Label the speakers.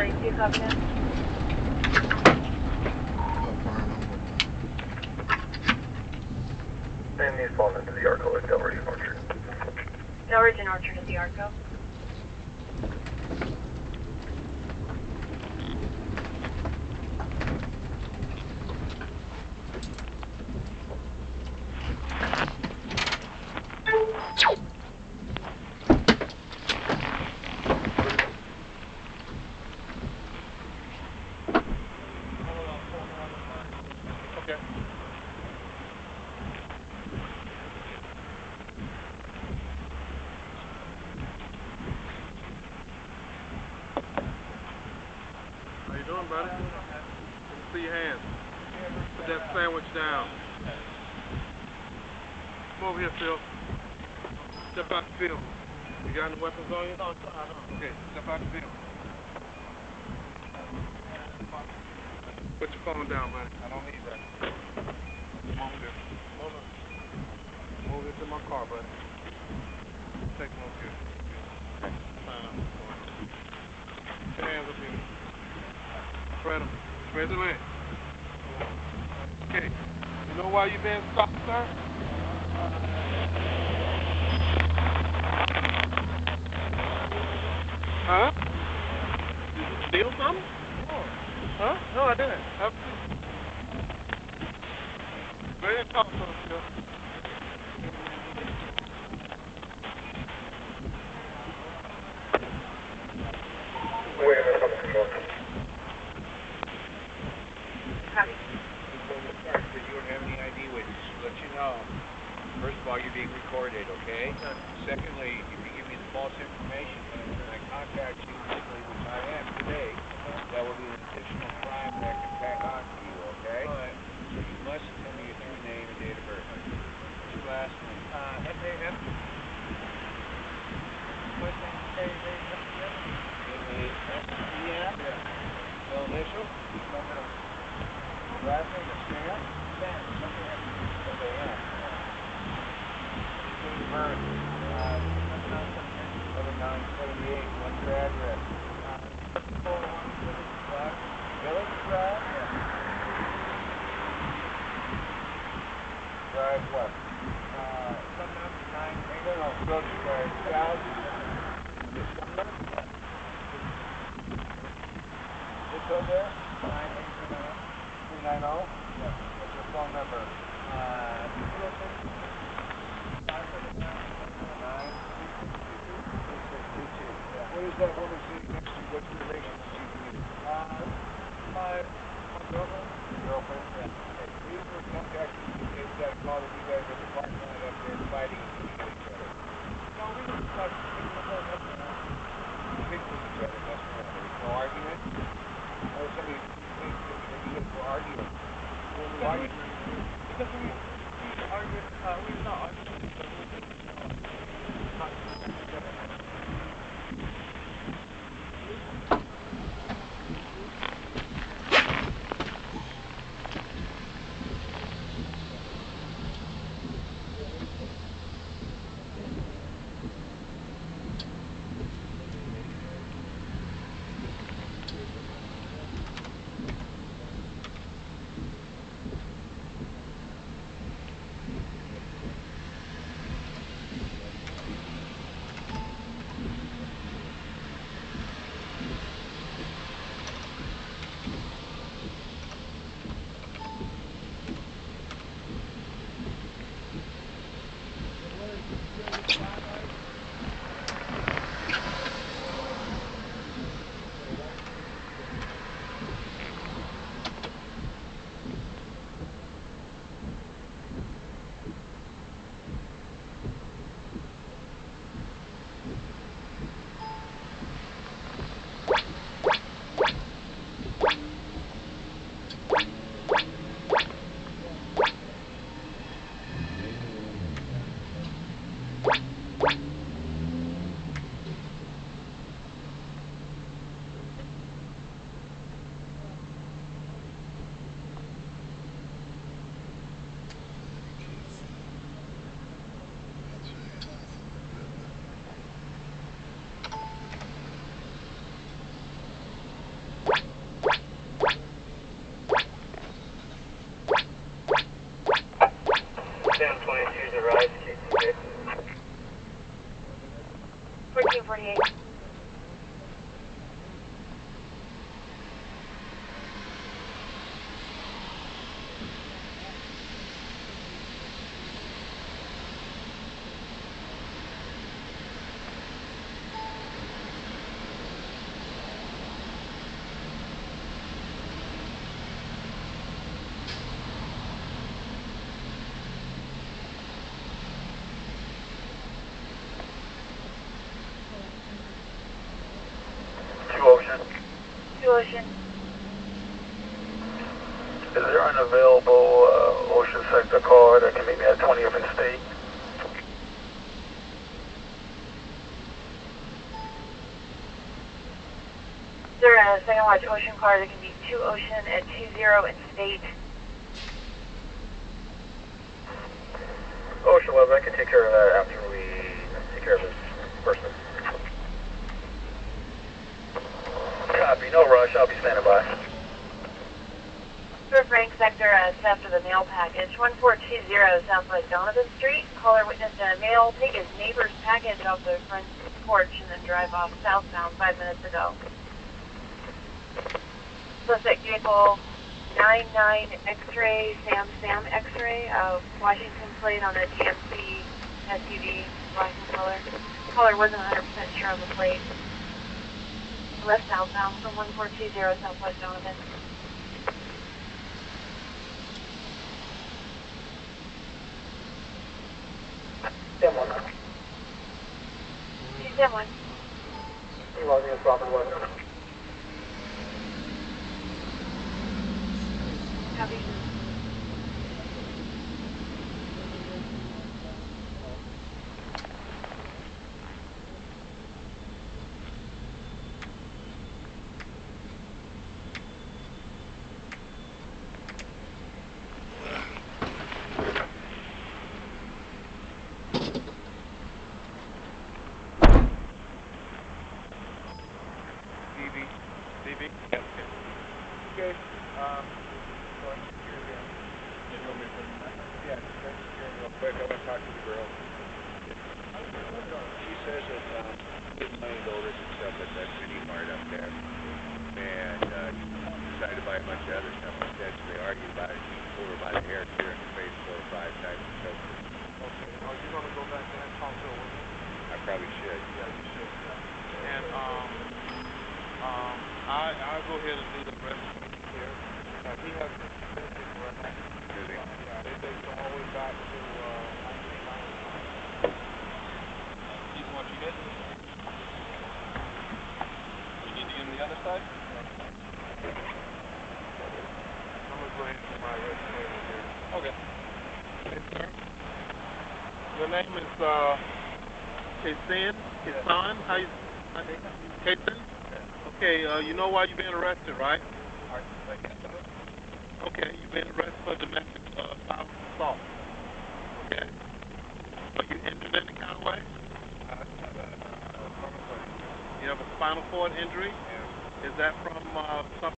Speaker 1: 42 coming in.
Speaker 2: And he's fallen into the Arco at Delridge and Orchard.
Speaker 1: Delridge and Orchard at the Arco.
Speaker 3: How you doing, buddy? Let me see your hands. Put that sandwich down. Come over here, Phil. Step out the field. You got any weapons on you? No, I don't. Okay, step out the field. Put your phone down, buddy. I don't need that. Come over here. Hold on. Come over here to my car, buddy. Take them over here. Sign up. Put your hands up here. Spread them. Spread the leg. Okay. You know why you been stopped, sir? Huh? Did you steal something? No. Huh? No, I didn't. Have a seat. Go ahead and talk to him, Phil.
Speaker 2: Wait a minute, I'm control.
Speaker 1: Copy.
Speaker 4: Because you don't have any ID with you. Let you know. First of all, you're being recorded, okay? Secondly, if you give me the false information and I contact you quickly, which I am today, that will be an additional crime that I can tack on to you, okay? Alright. So you must tell me your true name and date of birth. What's your last name? S-A-M. First name A-A-S-E-M. A-A-S-E-M? Yeah. No initial? No, no. Last name is Sam? Sam. S-A-M. Date of birth? 7978. What's your address? 401 Village Drive. Village Drive? Yeah. Drive what? 7998. No, Village Drive. South? This number? Yeah. This over there? 9829. 390? Yeah. What's your phone number? 206. 579. 2622. Yeah. What is that woman sitting next to you? What's the relationship to you? My girlfriend. Girlfriend? Yeah. Okay. Please will contact you because we got a call that you guys are in the parking lot up there fighting with each other. No, we didn't fight. We were going up there. Speak with each other. That's right. There was no argument. Or somebody thinks that you guys were arguing. Why are you? Because we argued. We were not arguing.
Speaker 1: Ocean.
Speaker 2: Is there an available Ocean Sector car that can meet me at 20th and State?
Speaker 1: Is there a second watch Ocean car that can be 2 Ocean at 20 and State?
Speaker 2: Ocean 11, I can take care of that after we take care of this person. Copy, no rush, I'll be standing by.
Speaker 1: For Frank Sector, theft of a mail package, 1420 Southwest Donovan Street. Caller witnessed a male take his neighbor's package off the front porch and then drive off southbound 5 minutes ago. Suspect vehicle 99 X-ray, Sam X-ray, Washington plate on a GMC SUV, black in color. Caller wasn't 100% sure on the plate. Left southbound from 1420 Southwest Donovan.
Speaker 2: Stand one.
Speaker 1: She's in one.
Speaker 2: You want me to swap it one?
Speaker 1: Copy.
Speaker 3: DB?
Speaker 4: Okay, going security. Yeah, just going security real quick. I want to talk to the girl. She says that $8 million and stuff at that city mart up there. And decided to buy a bunch of other stuff instead, so they argued about it over by the hair here in the face 4 or 5 times and so forth.
Speaker 3: Okay. Are you gonna go back there and talk to her with me?
Speaker 4: I probably should.
Speaker 3: Yeah, you should. Yeah. And I'll go ahead and do the rest here. He has been suspended right now.
Speaker 4: Is he?
Speaker 3: Yeah, they take him all the way back to 1990. He's what you hit? You need to get on the other side? I'm gonna go ahead and do my resume here. Okay. Hey, sir. Your name is Kason? Kason? How you? Kason? Okay, you know why you're being arrested, right? Okay, you've been arrested for domestic assault. Okay. Are you injured in any kind of way? You have a spinal cord injury?
Speaker 4: Yeah.
Speaker 3: Is that from something?